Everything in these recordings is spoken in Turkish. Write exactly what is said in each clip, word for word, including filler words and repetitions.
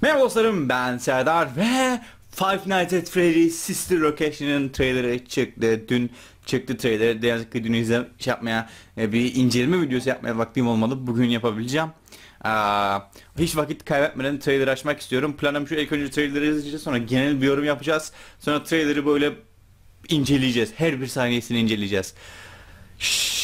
Merhaba dostlarım, ben Serdar ve Five Nights at Freddy's Sister Location'ın trailerı çıktı. Dün çıktı trailer. Ne yazık ki dün izle şey yapmaya, e, bir inceleme videosu yapmaya vaktim olmadı. Bugün yapabileceğim. Aa, hiç vakit kaybetmeden trailer açmak istiyorum. Planım şu: ilk önce trailer'ı izleyeceğiz, sonra genel bir yorum yapacağız. Sonra trailer'ı böyle inceleyeceğiz. Her bir saniyesini inceleyeceğiz. Şşş.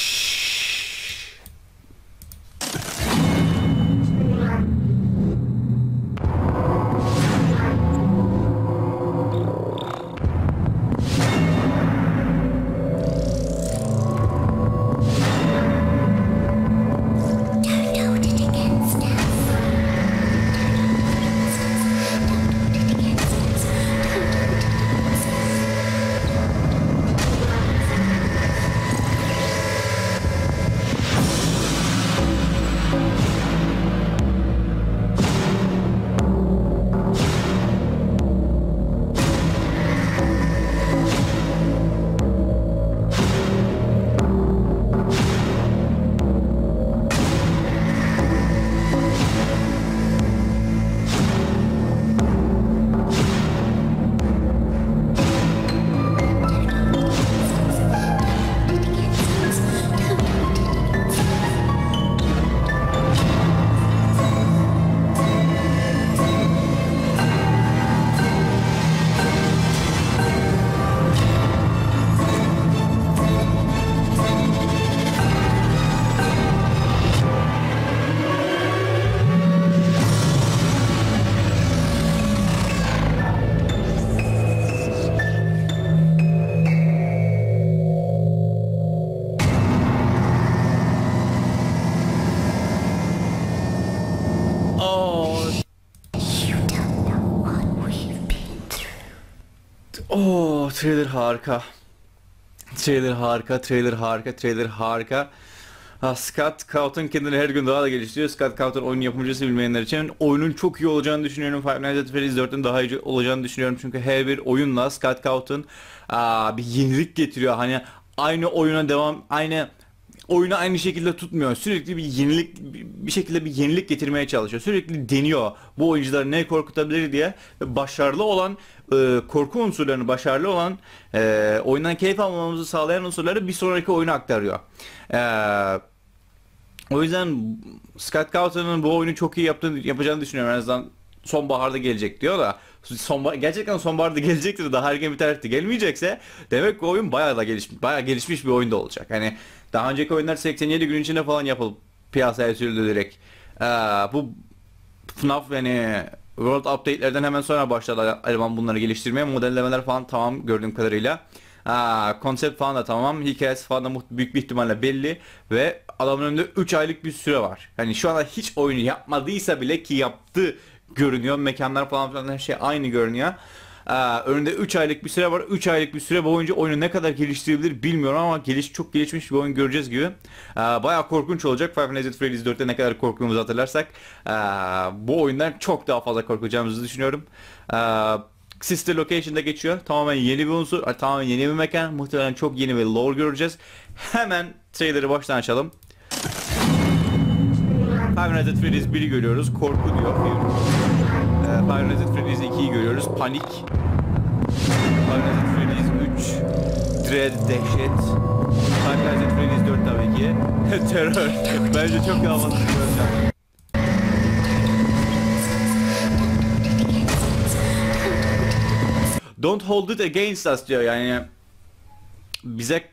Oh, trailer harika. Trailer harika, trailer harika, trailer harika. Ha, Scott Cawthon kendini her gün daha da geliştiriyor. Scott Cawthon oyun yapımcısı, bilmeyenler için. Oyunun çok iyi olacağını düşünüyorum. Five Nights at Freddy's dört'ün daha iyi olacağını düşünüyorum. Çünkü her bir oyunla Scott Cawthon aa, bir yenilik getiriyor. Hani aynı oyuna devam, aynı oyunu aynı şekilde tutmuyor. Sürekli bir yenilik, bir şekilde bir yenilik getirmeye çalışıyor. Sürekli deniyor bu oyuncuları ne korkutabilir diye. Ve başarılı olan e, korku unsurlarını, başarılı olan e, oyundan keyif almamızı sağlayan unsurları bir sonraki oyuna aktarıyor. Eee O yüzden Scott Cawthon'ın bu oyunu çok iyi yaptığını, yapacağını düşünüyorum. En azından sonbaharda gelecek diyor da, sonbahar, gerçekten sonbaharda gelecektir, daha erken bir tarihte gelmeyecekse demek ki oyun bayağı da gelişmiş, bayağı gelişmiş bir oyunda olacak. Hani daha önceki oyunlar seksen yedi gün içinde falan yapılıp piyasaya sürüldürerek, ee, bu F NAF yani World Update'lerden hemen sonra başladı eleman bunları geliştirmeye. Modellemeler falan tamam gördüğüm kadarıyla. Aa, konsept falan da tamam, hikayesi falan da büyük bir ihtimalle belli ve adamın önünde üç aylık bir süre var. Hani şu anda hiç oyunu yapmadıysa bile, ki yaptı görünüyor, mekanlar falan filan her şey aynı görünüyor. Aa, önünde üç aylık bir süre var. üç aylık bir süre boyunca oyunu ne kadar geliştirebilir bilmiyorum ama geliş çok gelişmiş bir oyun göreceğiz gibi. Aa, bayağı korkunç olacak. Five Nights at Freddy's dört'te ne kadar korktuğumuzu hatırlarsak, aa, bu oyundan çok daha fazla korkacağımızı düşünüyorum. Aa, Sister Location'da geçiyor. Tamamen yeni bir unsur, tamamen yeni bir mekan. Muhtemelen çok yeni bir lore göreceğiz. Hemen trailer'ı baştan açalım. Five Nights at Freddy's bir'i görüyoruz. Korku diyor. Ee, Five Nights at Freddy's ikiyi görüyoruz. Panik. Five Nights at Freddy's üç. Dread, dehşet. Five Nights at Freddy's dört tabii ki. Terör. Bence çok daha fazla göreceğim. Don't hold it against us diyor, yani bize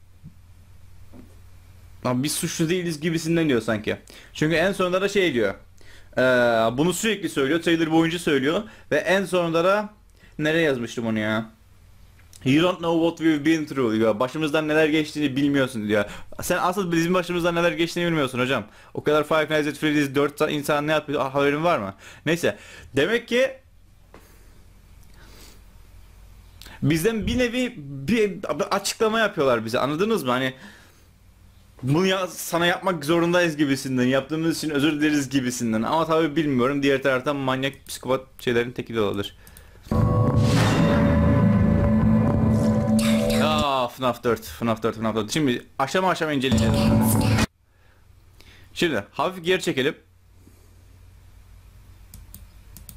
lan biz suçlu değiliz gibisinden diyor sanki. Çünkü en sonunda da şey diyor, ee, bunu sürekli söylüyor, trailer boyunca söylüyor ve en sonunda da nereye yazmıştım onu ya? You don't know what we've been through diyor. Başımızdan neler geçtiğini bilmiyorsun diyor. Sen asıl bizim başımızdan neler geçtiğini bilmiyorsun hocam. O kadar Five Nights at Freddy's dört insan ne yapıyor, haberin var mı? Neyse, demek ki bizden bir nevi bir açıklama yapıyorlar bize, anladınız mı? Hani bunu ya, sana yapmak zorundayız gibisinden, yaptığımız için özür dileriz gibisinden. Ama tabii bilmiyorum, diğer taraftan manyak psikopat şeylerin teki de olabilir. Aa, F NAF dört, F NAF dört, F NAF dört. Şimdi aşama aşama inceleyeceğiz. Şimdi hafif geri çekelim.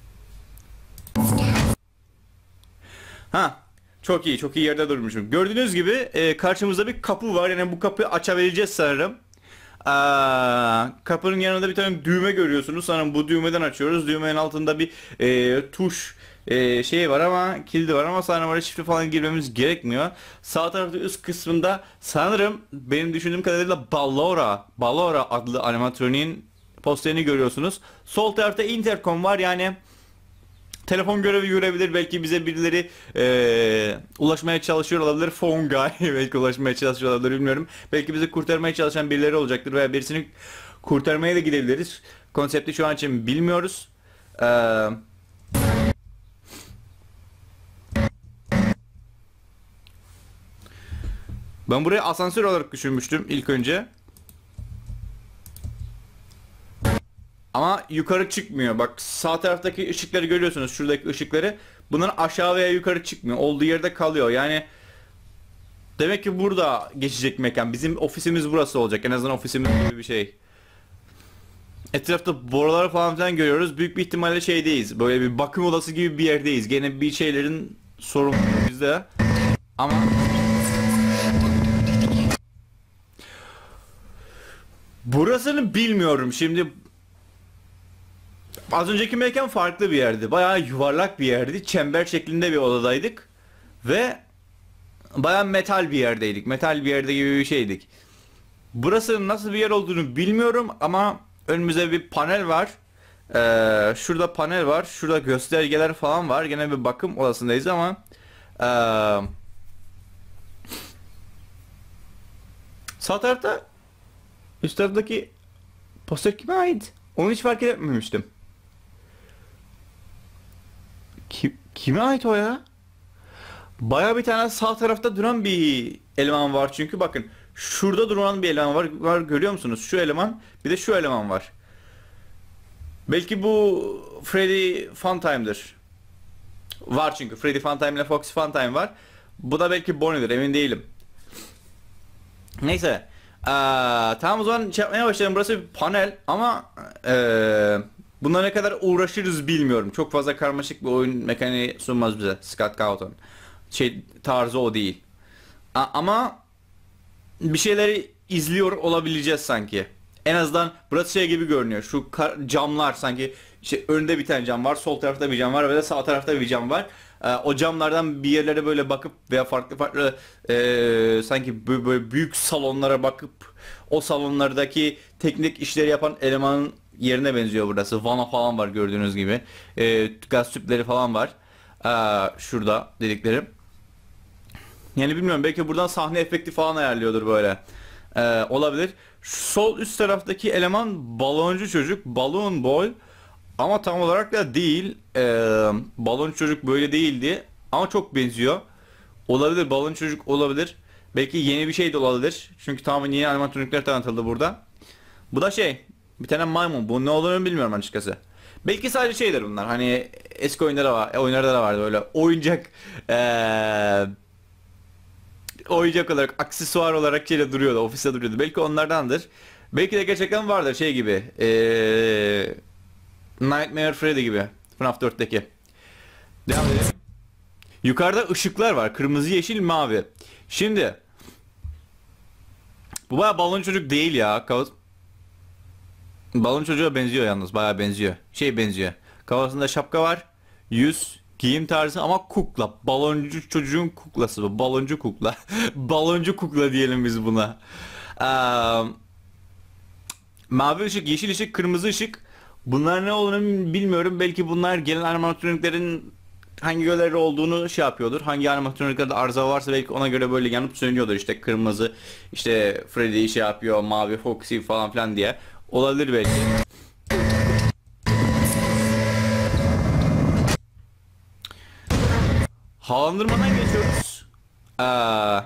Ha, çok iyi, çok iyi yerde durmuşum. Gördüğünüz gibi e, karşımızda bir kapı var. Yani bu kapıyı açabileceğiz sanırım. Aa, kapının yanında bir tane düğme görüyorsunuz. Sanırım bu düğmeden açıyoruz. Düğmenin altında bir e, tuş e, şey var ama kilidi var ama sanırım oraya şifre falan girmemiz gerekmiyor. Sağ tarafta üst kısmında sanırım benim düşündüğüm kadarıyla Ballora, Ballora adlı animatroniğin posterini görüyorsunuz. Sol tarafta intercom var yani. Telefon görevi görebilir. Belki bize birileri eee, ulaşmaya çalışıyor olabilir. Phone guy belki ulaşmaya çalışıyor olabilir, bilmiyorum. Belki bizi kurtarmaya çalışan birileri olacaktır veya birisini kurtarmaya da gidebiliriz. Konsepti şu an için bilmiyoruz. Eee, ben burayı asansör olarak düşünmüştüm ilk önce. Ama yukarı çıkmıyor. Bak sağ taraftaki ışıkları görüyorsunuz. Şuradaki ışıkları. Bunlar aşağı veya yukarı çıkmıyor. Olduğu yerde kalıyor. Yani demek ki burada geçecek mekan. Bizim ofisimiz burası olacak. En azından ofisimiz gibi bir şey. Etrafta borular falan filan görüyoruz. Büyük bir ihtimalle şeydeyiz. Böyle bir bakım odası gibi bir yerdeyiz. Gene bir şeylerin sorumluluğu bizde. Ama burasını bilmiyorum. Şimdi az önceki mekan farklı bir yerdi. Bayağı yuvarlak bir yerdi. Çember şeklinde bir odadaydık. Ve bayağı metal bir yerdeydik. Metal bir yerde gibi bir şeydik. Burası nasıl bir yer olduğunu bilmiyorum ama önümüzde bir panel var. Ee, şurada panel var. Şurada göstergeler falan var. Gene bir bakım odasındayız ama ee, sağ tarafta üst taraftaki poster kime ait? Onu hiç fark etmemiştim. Kim, kime ait o ya? Baya bir tane sağ tarafta duran bir eleman var çünkü bakın şurada duran bir eleman var, var görüyor musunuz? Şu eleman bir de şu eleman var. Belki bu Freddy Funtime'dır. Var çünkü Freddy Funtime ile Foxy Funtime var. Bu da belki Bonnie'dir, emin değilim. Neyse. Aa, tamam o zaman şey yapmaya başlayalım. Burası bir panel ama ee, buna ne kadar uğraşırız bilmiyorum. Çok fazla karmaşık bir oyun mekaniği sunmaz bize Scott Cawthon. Şey tarzı o değil. A- ama bir şeyleri izliyor olabileceğiz sanki. En azından burası şey gibi görünüyor. Şu kar- camlar sanki işte önünde bir tane cam var, sol tarafta bir cam var ve de sağ tarafta bir cam var. Ee, o camlardan bir yerlere böyle bakıp veya farklı farklı ee, sanki bö- böyle büyük salonlara bakıp o salonlardaki teknik işleri yapan elemanın yerine benziyor burası. Vana falan var gördüğünüz gibi. Ee, gaz tüpleri falan var. Ee, şurada dediklerim. Yani bilmiyorum belki buradan sahne efekti falan ayarlıyordur böyle. Ee, olabilir. Şu sol üst taraftaki eleman baloncu çocuk, balloon boy. Ama tam olarak da değil. Ee, balon çocuk böyle değildi. Ama çok benziyor. Olabilir balon çocuk olabilir. Belki yeni bir şey de olabilir. Çünkü tamamen yeni animatronikler tanıtıldı burada. Bu da şey. Bir tane maymun. Bu ne olduğunu bilmiyorum açıkçası. Belki sadece şeyler bunlar. Hani eski oyunlarda var, oyunlarda da vardı böyle oyuncak ee, oyuncak olarak, aksesuar olarak şeyle duruyordu, ofiste duruyordu. Belki onlardandır. Belki de gerçekten vardır şey gibi. Ee, Nightmare Freddy gibi. F NAF dörtteki. Devam edelim. Yukarıda ışıklar var. Kırmızı, yeşil, mavi. Şimdi bu bayağı balon çocuk değil ya. Kafası... Balon çocuğa benziyor yalnız. Bayağı benziyor. Şey benziyor. Kafasında şapka var. Yüz, giyim tarzı ama kukla. Baloncu çocuğun kuklası bu. Baloncu kukla. Baloncu kukla diyelim biz buna. Ee, mavi ışık, yeşil ışık, kırmızı ışık. Bunlar ne olduğunu bilmiyorum. Belki bunlar gelen animatroniklerin hangi görevi olduğunu şey yapıyordur. Hangi animatroniklerde arıza varsa belki ona göre böyle yanıp sönüyordur. İşte kırmızı, işte Freddy şey yapıyor, mavi Foxy falan filan diye. Olabilir belki. Havalandırmadan geçiyoruz. Ee,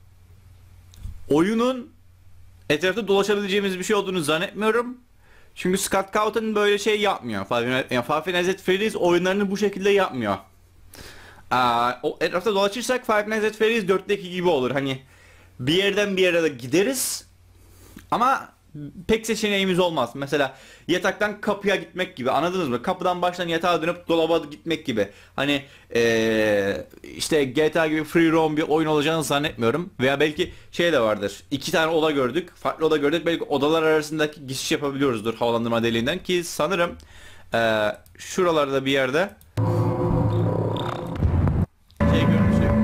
oyunun etrafta dolaşabileceğimiz bir şey olduğunu zannetmiyorum. Çünkü Scott Cawthon böyle şey yapmıyor. Five Nights at Freddy's oyunlarını bu şekilde yapmıyor. Ee, o etrafta dolaşırsak Five Nights at Freddy's dörtteki gibi olur. Hani bir yerden bir yere de gideriz. Ama pek seçeneğimiz olmaz. Mesela yataktan kapıya gitmek gibi, anladınız mı? Kapıdan baştan yatağa dönüp dolaba gitmek gibi. Hani ee, işte G T A gibi free roam bir oyun olacağını zannetmiyorum. Veya belki şey de vardır. İki tane oda gördük. Farklı oda gördük. Belki odalar arasındaki geçiş yapabiliyoruzdur havalandırma deliğinden ki sanırım ee, şuralarda bir yerde şey görmüştüm.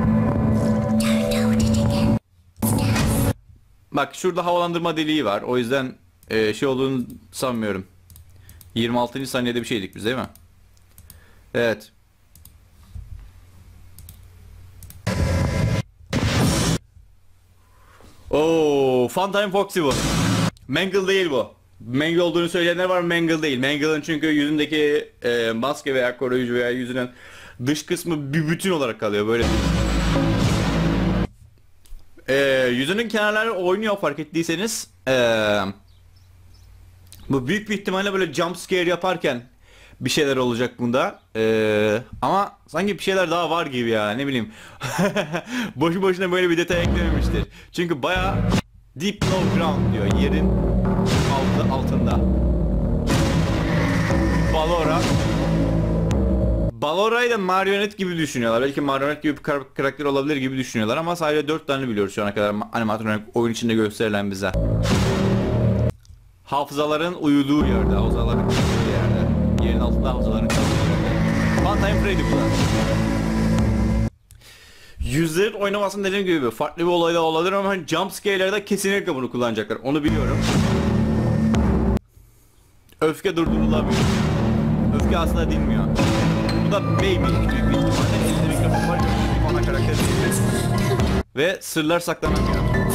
Bak şurada havalandırma deliği var. O yüzden e, şey olduğunu sanmıyorum. yirmi altıncı saniyede bir şeydik biz değil mi? Evet. Oo, Funtime Foxy bu. Mangle değil bu. Mangle olduğunu söyleyenler var, Mangle değil. Mangle'ın çünkü yüzündeki e, maske veya koruyucu veya yüzünün dış kısmı bir bütün olarak kalıyor böyle. Ee, yüzünün kenarları oynuyor fark ettiyseniz. Ee, bu büyük bir ihtimalle böyle jump scare yaparken bir şeyler olacak bunda. Ee, ama sanki bir şeyler daha var gibi ya, ne bileyim. Boşu boşuna böyle bir detay eklememiştir. Çünkü baya deep low ground diyor, yerin altı, altında. Ballora. Ballora'yı da marionet gibi düşünüyorlar. Belki marionet gibi bir kar- karakter olabilir gibi düşünüyorlar ama sadece dört tane biliyoruz şu ana kadar animatronik oyun içinde gösterilen bize. Hafızaların uyuduğu yerde, hafızaların kaldığı yerde. Yerin altında hafızaların kaldığı yerde. Funtime Freddy bu da. Yüzlerin oynamasının dediğim gibi farklı bir olay da olabilir ama jump scare'lerde kesinlikle bunu kullanacaklar. Onu biliyorum. Öfke durdurulamıyor. Öfke asla dinmiyor. Bu da baby büyük bir ihtimalle elinde mikrofon var, bir ana karakter değil. Ve sırlar saklanamıyor.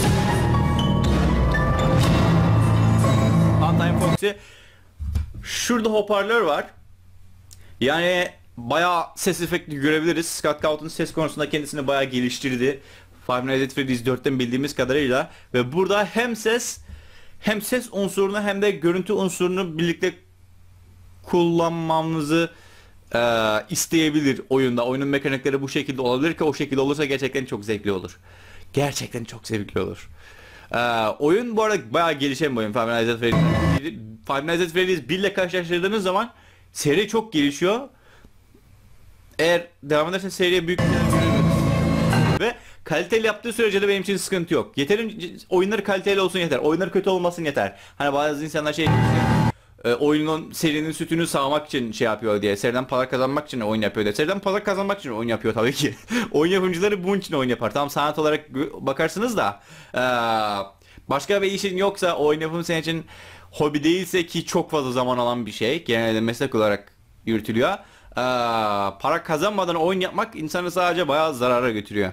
Funtime Foxy. Şurada hoparlör var. Yani bayağı ses efekti görebiliriz. Scott Cawthon ses konusunda kendisini bayağı geliştirdi. Five Nights at Freddy's dörtten bildiğimiz kadarıyla. Ve burada hem ses hem ses unsurunu hem de görüntü unsurunu birlikte kullanmamızı e, isteyebilir oyunda. Oyunun mekanikleri bu şekilde olabilir ki o şekilde olursa gerçekten çok zevkli olur. Gerçekten çok zevkli olur. E, oyun bu arada bayağı gelişen bir oyun. Five Nights at Freddy's. Five Nights at Freddy's bir ile karşılaştırdığınız zaman seri çok gelişiyor. Eğer devam edersen seriye büyük ve kaliteli yaptığı sürece de benim için sıkıntı yok. Yeterin oyunları kaliteli olsun yeter. Oyunları kötü olmasın yeter. Hani bazı insanlar şey e, oyunun serinin sütünü sağmak için şey yapıyor diye, seriden para kazanmak için oyun yapıyor diye. Seriden para kazanmak için oyun yapıyor tabii ki. Oyun yapımcıları bunun için oyun yapar. Tamam, sanat olarak bakarsınız da e, başka bir işin yoksa, oyun yapımı senin için hobi değilse ki çok fazla zaman alan bir şey. Genelde meslek olarak yürütülüyor. E, para kazanmadan oyun yapmak insanı sadece bayağı zarara götürüyor.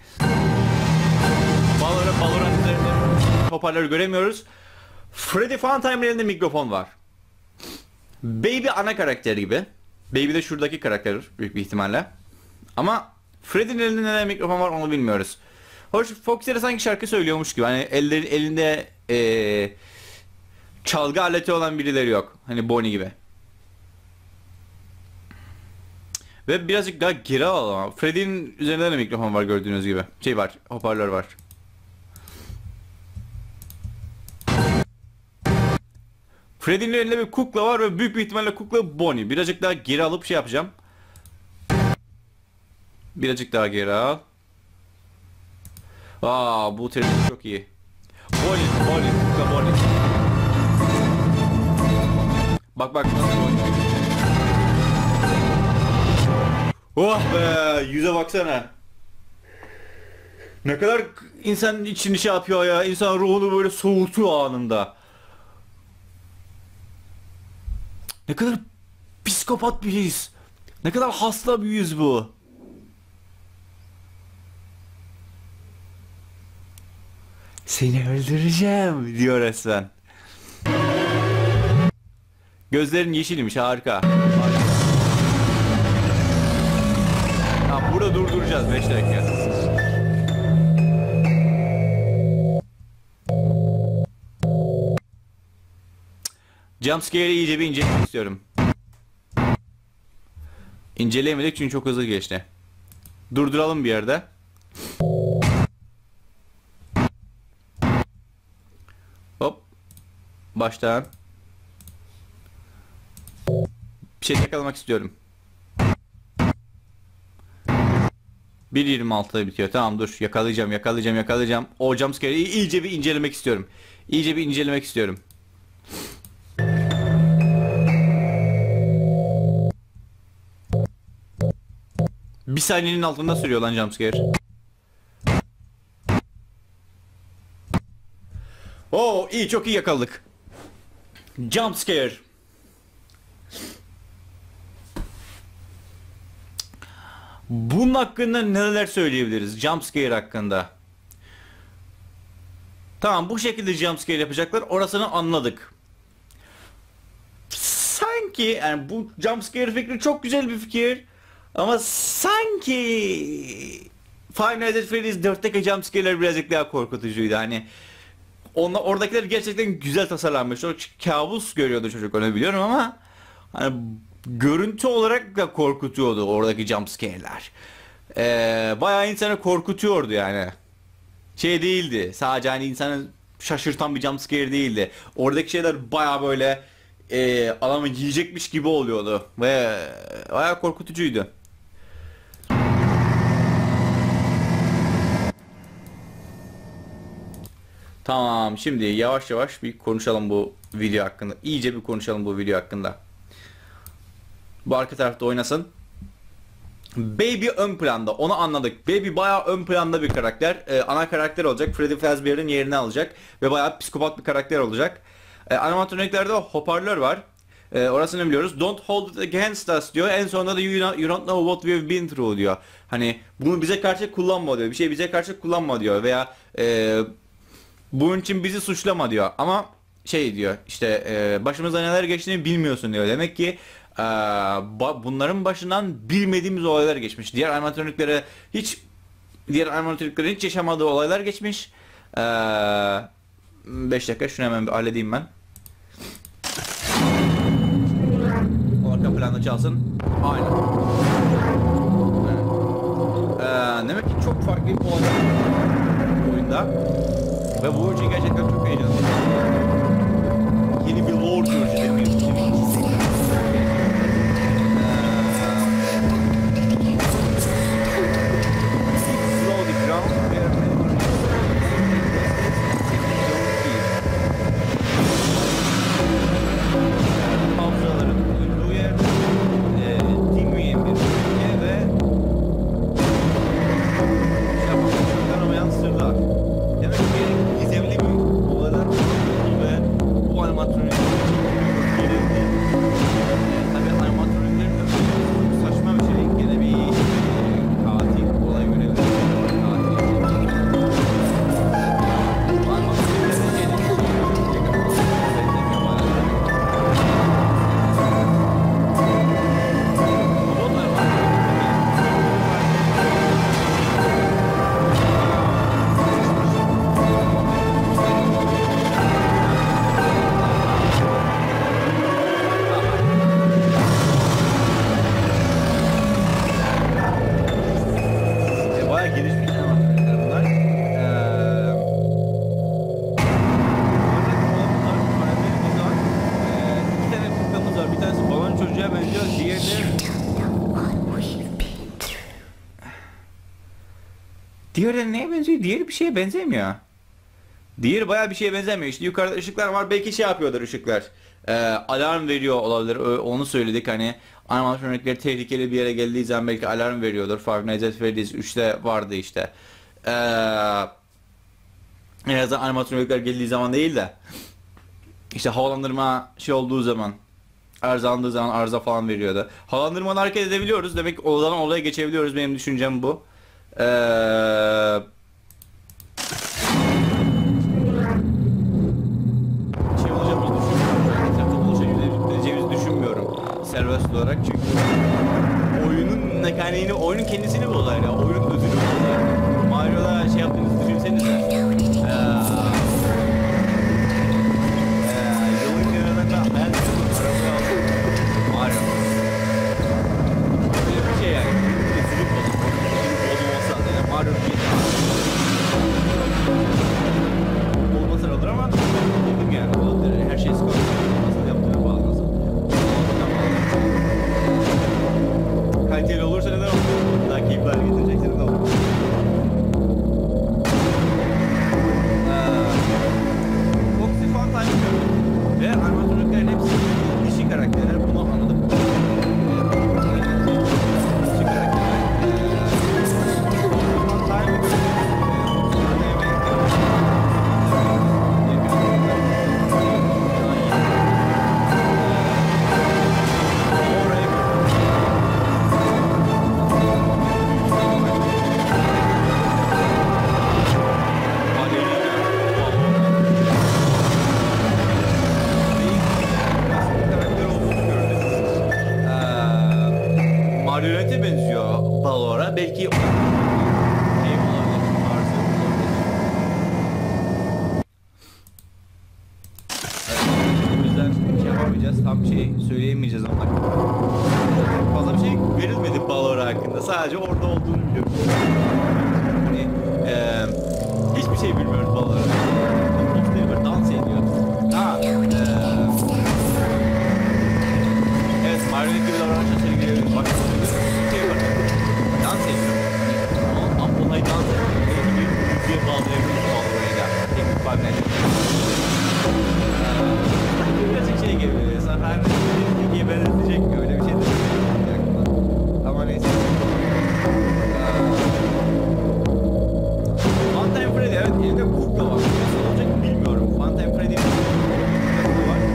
Valorant, Valorant üzerinde hoparlörü göremiyoruz. Freddy Funtime'ın elinde mikrofon var. Baby ana karakter gibi. Baby de şuradaki karakter büyük bir ihtimalle. Ama Freddy'nin elinde neden mikrofon var onu bilmiyoruz. Hoş, Foxy'de sanki şarkı söylüyormuş gibi. Hani elleri, elinde ee, çalgı aleti olan birileri yok. Hani Bonnie gibi. Ve birazcık daha geri al ama. Freddy'nin üzerinde de mikrofon var gördüğünüz gibi. Şey var, hoparlör var. Freddy'nin elinde bir kukla var ve büyük bir ihtimalle kukla Bonnie. Birazcık daha geri alıp şey yapacağım. Birazcık daha geri al. Aa, bu terim çok iyi. Bonnie, Bonnie, kukla Bonnie. Bak bak nasıl Bonnie. Oh be, yüze baksana. Ne kadar insanın içini şey yapıyor ya. İnsan ruhunu böyle soğutuyor anında. Ne kadar psikopat bir his. Ne kadar hasta bir yüz bu. Seni öldüreceğim diyor resmen. Gözlerin yeşilmiş, harika. Harika. Tamam, burada durduracağız beş dakika. Jumpscare'i iyice bir incelemek istiyorum. İnceleyemedik çünkü çok hızlı geçti. Durduralım bir yerde. Hop. Baştan. Bir şey yakalamak istiyorum. bir yirmi altıda bitiyor. Tamam dur. Yakalayacağım, yakalayacağım, yakalayacağım. O jumpscare'i iyice bir incelemek istiyorum. İyice bir incelemek istiyorum. Bir saniyenin altında sürüyor lan jumpscare. Oo iyi, çok iyi yakaladık. Jumpscare. Bunun hakkında neler söyleyebiliriz? Jumpscare hakkında. Tamam, bu şekilde jumpscare yapacaklar. Orasını anladık. Sanki yani bu jumpscare fikri çok güzel bir fikir. Ama sanki Five Nights at Freddy's dörtteki jumpscare'ler birazcık daha korkutucuydu. Hani onlar, oradakiler gerçekten güzel tasarlanmış. O kabus görüyordu çocuk, onu biliyorum ama hani görüntü olarak da korkutuyordu oradaki jumpscare'ler. Ee, bayağı insanı korkutuyordu yani. Şey değildi. Sadece hani insanı şaşırtan bir jumpscare değildi. Oradaki şeyler bayağı böyle e, adamı yiyecekmiş gibi oluyordu ve bayağı korkutucuydu. Tamam, şimdi yavaş yavaş bir konuşalım bu video hakkında. İyice bir konuşalım bu video hakkında. Bu arka tarafta oynasın. Baby ön planda, onu anladık. Baby bayağı ön planda bir karakter. Ee, ana karakter olacak. Freddy Fazbear'ın yerini alacak. Ve bayağı psikopat bir karakter olacak. Ee, animatroniklerde hoparlör var. Ee, orasını biliyoruz. Don't hold it against us diyor. En sonunda da you, know, you don't know what we've been through diyor. Hani bunu bize karşı kullanma diyor. Bir şey bize karşı kullanma diyor. Veya e, bunun için bizi suçlama diyor. Ama şey diyor işte e, başımıza neler geçtiğini bilmiyorsun diyor. Demek ki e, ba bunların başından bilmediğimiz olaylar geçmiş. Diğer animatroniklere hiç diğer animatroniklerin hiç yaşamadığı olaylar geçmiş. beş dakika şunu hemen bir halledeyim ben. Arka planda çalsın. Aynen. Ee, demek ki çok farklı bir olay var oyunda. Ve bu için gerçekten çok heyecanlı. Yeni bir lore göreceğiz. Diğeri neye benziyor? Diğeri bir şeye benzemiyor. Diğeri bayağı bir şeye benzemiyor. İşte yukarıda ışıklar var. Belki şey yapıyordur ışıklar. Ee, alarm veriyor olabilir. Onu söyledik hani. Animatronikler tehlikeli bir yere geldiği zaman belki alarm veriyordur. Five Nights at Freddy's üçte vardı işte. Ee, en azından animatronikler geldiği zaman değil de. İşte havalandırma şey olduğu zaman. Arızalandığı zaman arıza falan veriyordu. Havalandırmadan hareket edebiliyoruz. Demek ki odadan olaya geçebiliyoruz. Benim düşüncem bu. Eee şey olacağımızı düşünmüyorum. Etrafta buluşabileceğimizi düşünmüyorum. Serbest olarak çünkü oyunun mekaniğini, oyunun kendisini bozar ya. Oyunun özünü bozar. Mario'da şey yaptığınızı düşünsenize. Eee yılın kenarında hayal ediyorum. Arabayı aldım. Mario. Böyle bir şey yani. Özünü bozar. Mario olmasa olur ama dedim yani olabilir. Her şey marionete benziyor Balor'a. Belki şey olabilir, tarzı olabilir. Evet, o yüzden şey yapamayacağız, tam şey söyleyemeyeceğiz onlar. Fazla bir şey verilmedi Balor hakkında. Sadece orada olduğunu biliyorum. Hani eee hiçbir şey bilmiyoruz Balor'a. Poster dans ediyor. Ha, eee evet, marionet gibi davranışa sergileyebiliriz. Bak, şey var. Dans ediyor. Hani ama olayı dans ediyor. Belki bir müziğe bağlayabiliriz Balor'a da. Teknik partnerlik. Eee birazcık şey gibi. Zaten gebertecek mi? Öyle bir şey de. Ama neyse. Funtime Freddy, evet, elinde kukla var. Nasıl olacak bilmiyorum. Funtime Freddy'nin kukla var.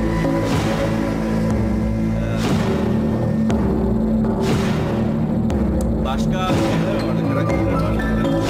Ee, başka şeyler vardı, karakterler vardı.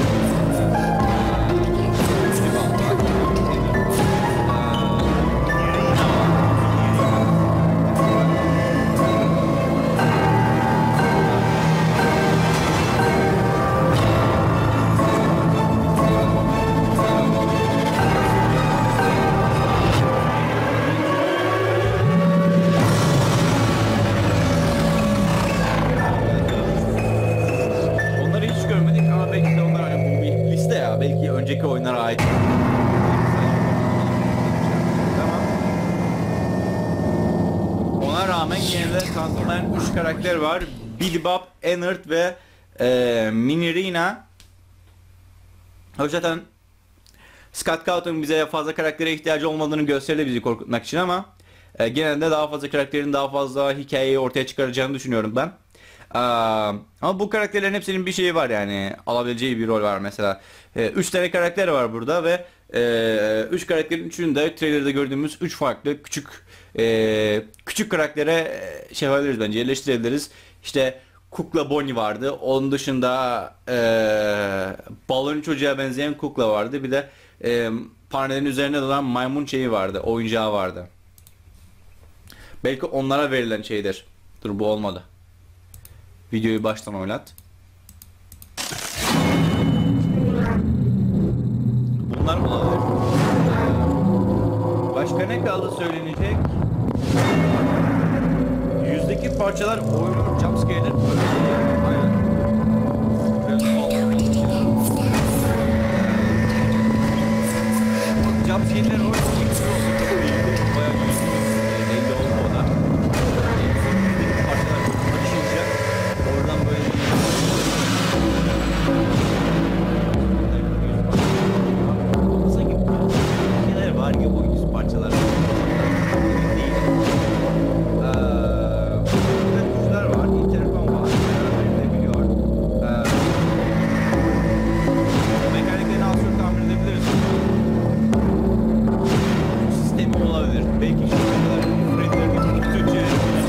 Onları hiç görmedik ama belki de onlar hani bu bir liste ya. Belki önceki oyunlara ait. Tamam. Ona rağmen yine de tanıtılmayan üç karakter var. Bebop, Ennard ve e, Minerina. O zaten Scott Cawthon bize fazla karaktere ihtiyacı olmadığını gösterdi bizi korkutmak için ama e, genelde daha fazla karakterin daha fazla hikayeyi ortaya çıkaracağını düşünüyorum ben. Ee, ama bu karakterlerin hepsinin bir şeyi var yani alabileceği bir rol var mesela. Ee, üç tane karakter var burada ve e, üç karakterin üçünü de trailer'da gördüğümüz üç farklı küçük e, küçük karaktere e, şey yapabiliriz bence, yerleştirebiliriz. İşte Kukla Bonnie vardı. Onun dışında e, balon çocuğa benzeyen kukla vardı. Bir de e, panelin üzerine dolan maymun şeyi vardı. Oyuncağı vardı. Belki onlara verilen şeydir. Dur, bu olmadı. Videoyu baştan oynat. Bunlar olabilir. Başka ne kaldı söylenecek? Yüzdeki parçalar oyunun jumpscare'ler. Aynen. Jumpscare'ler oyunun bayağı yüzdü. Belli oldu o da. Yüzdeki parçalar açılacak. Oradan böyle sanki şeyler var gibi o yüz parçalar. Değil. Burada tuşlar var, interkom var, verilebiliyor. Mekaniklerini az çok tahmin edebiliriz. Sistemi olabilir. Belki şu kadar üretlerini Türkçe'ye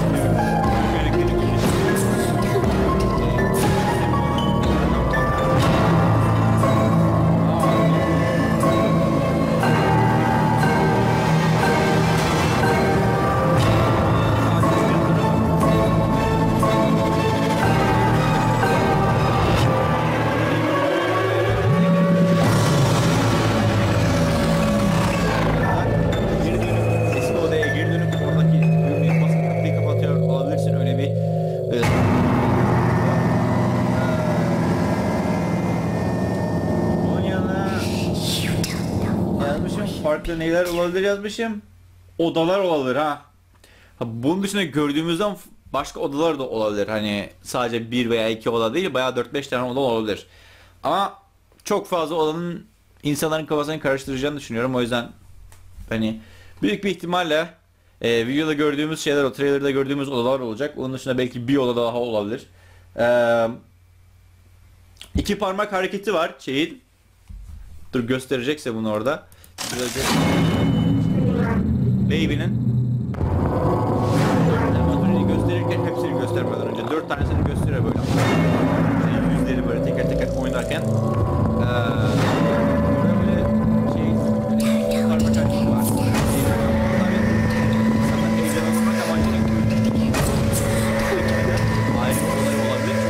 farklı neler olabilir yazmışım. Odalar olabilir ha. Ha, bunun dışında gördüğümüzden başka odalar da olabilir. Hani sadece bir veya iki oda değil, bayağı dört beş tane oda olabilir. Ama çok fazla odanın insanların kafasını karıştıracağını düşünüyorum. O yüzden hani büyük bir ihtimalle e, videoda gördüğümüz şeyler, o trailerda gördüğümüz odalar olacak. Onun dışında belki bir oda daha olabilir. Ee, iki parmak hareketi var şeyin. Dur, gösterecekse bunu orada. Baby'nin animasyonu gösterirken hepsini göstermeden önce dört tanesini gösteriyor böyle. Şey, yüzleri böyle teker teker oynarken. Ee, böyle şey, böyle parmak hareketi var. Tabii sana heyecanlanmak amacıyla ayrı bir olay olabilir.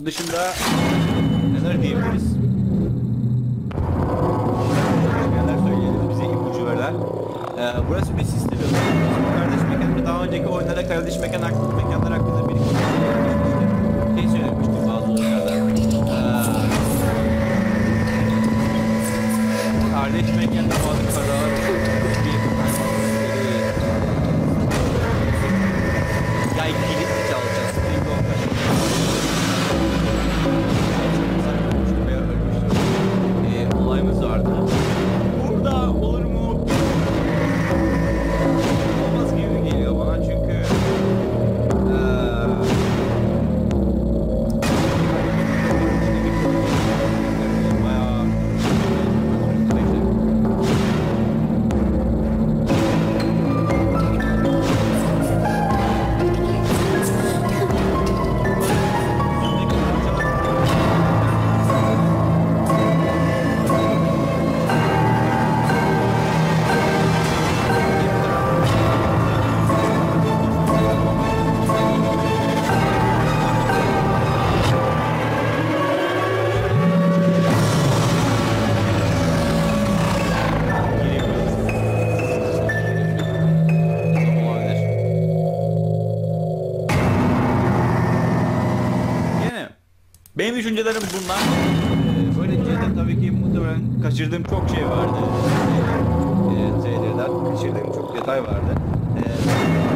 dışında neler diyebiliriz? Neler söyleyebiliriz bize ipucu veren? Ee, burası bir sistem. Kardeş mekanı daha önceki oyunlara kardeş mekan hakkında mekanlar hakkında bir şey söylemiştim bazı oyunlarda. Ee, kardeş mekanda bazı kazalar ya kilit mi çalacağız? Ee, olayımız vardı. Burada olur mu? Olmaz gibi geliyor bana çünkü bayağı benim düşüncelerim bunlar. Ee, böylece de tabii ki muhtemelen kaçırdığım çok şey vardı. Ee, trailer'dan kaçırdığım çok detay vardı. Ee,